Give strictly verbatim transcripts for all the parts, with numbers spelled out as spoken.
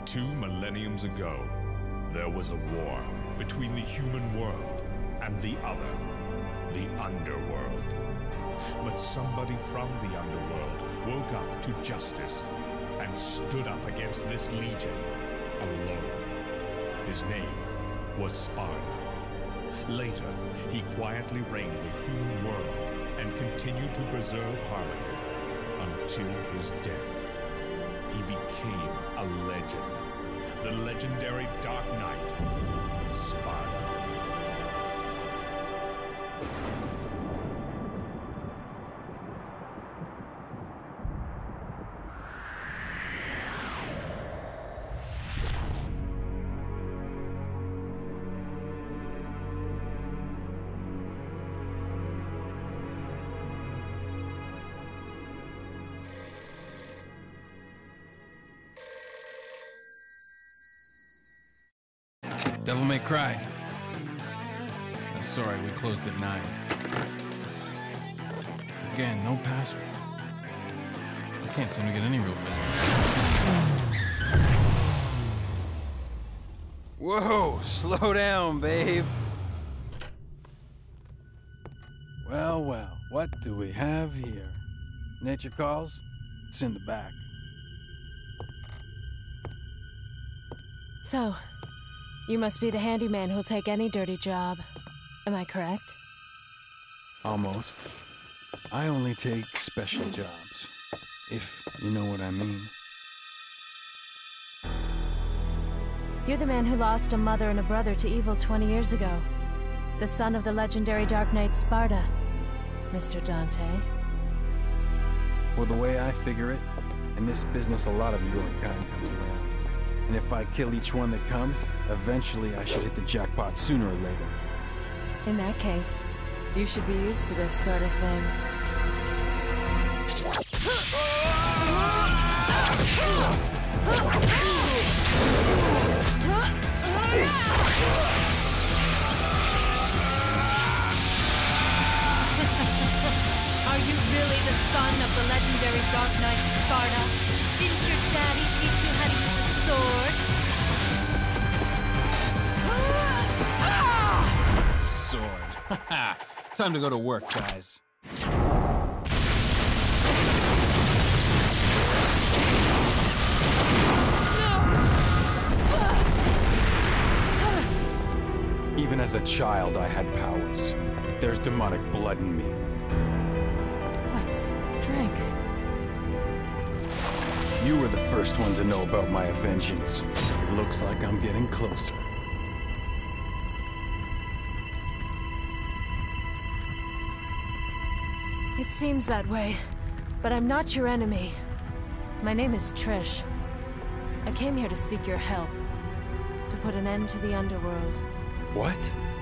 Two millenniums ago, there was a war between the human world and the other, the underworld. But somebody from the underworld woke up to justice and stood up against this legion alone. His name was Sparda. Later, he quietly reigned the human world and continued to preserve harmony until his death. He became a legend. The legendary Dark Knight, Sparda. Devil May Cry. Uh, sorry, we closed at nine. Again, no password. I can't seem to get any real business. Whoa, slow down, babe. Well, well, what do we have here? Nature calls? It's in the back. So, you must be the handyman who'll take any dirty job. Am I correct? Almost. I only take special jobs, if you know what I mean. You're the man who lost a mother and a brother to evil twenty years ago. The son of the legendary Dark Knight Sparda, Mister Dante. Well, the way I figure it, in this business a lot of your kind comes around. And if I kill each one that comes, eventually I should hit the jackpot sooner or later. In that case, you should be used to this sort of thing. Are you really the son of the legendary Dark Knight Sparda? Didn't your daddy teach you how to use a sword? Sword. Haha. Time to go to work, guys. Even as a child, I had powers. There's demonic blood in me. What strength? You were the first one to know about my vengeance. It looks like I'm getting closer. It seems that way, but I'm not your enemy. My name is Trish. I came here to seek your help, to put an end to the underworld. What?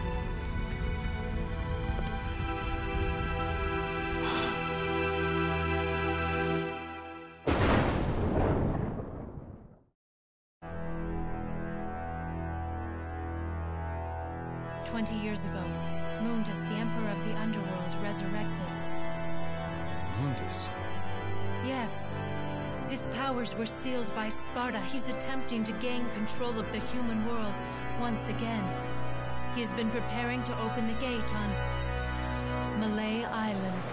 Twenty years ago, Mundus, the Emperor of the Underworld, resurrected. Mundus? Yes. His powers were sealed by Sparda. He's attempting to gain control of the human world once again. He has been preparing to open the gate on Malay Island.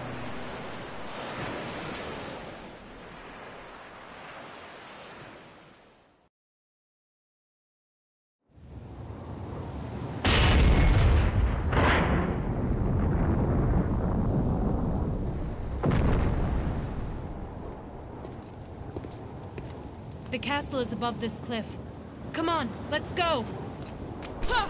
The castle is above this cliff. Come on, let's go! Ha!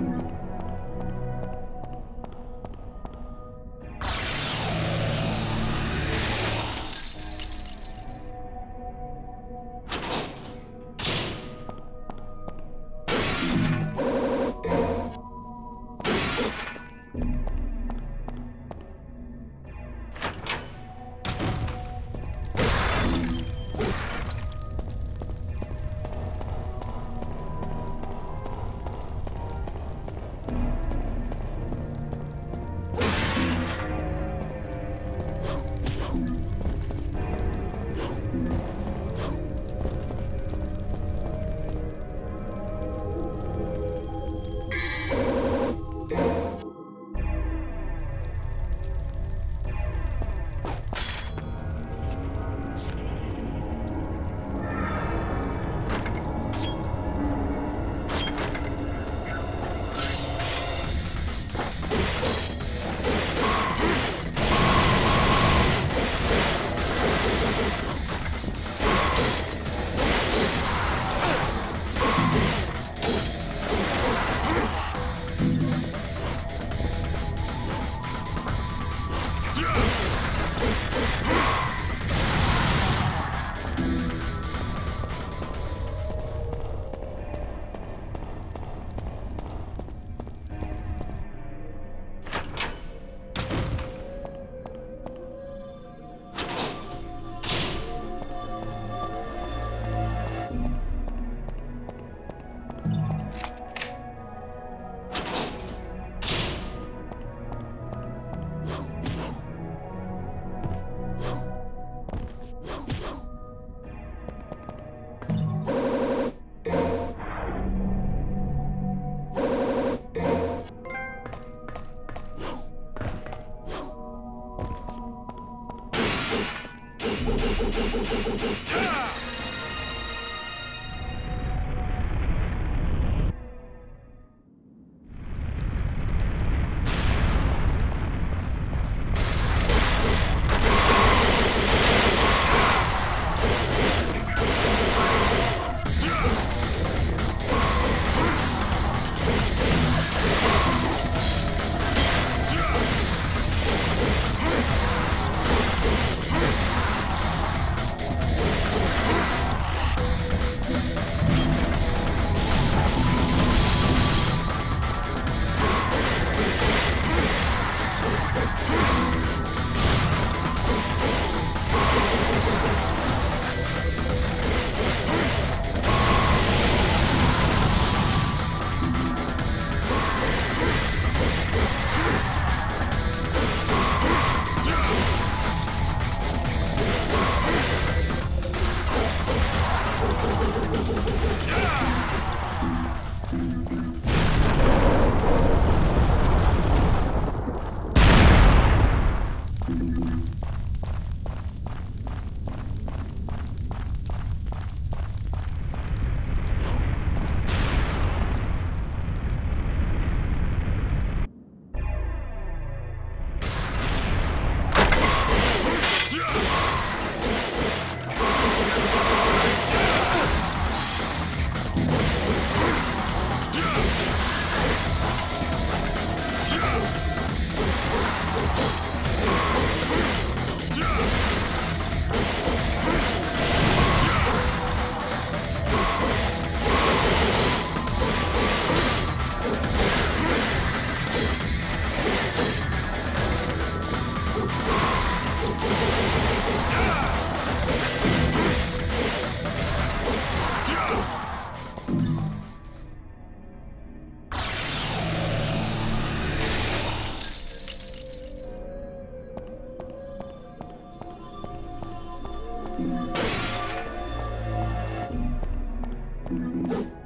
you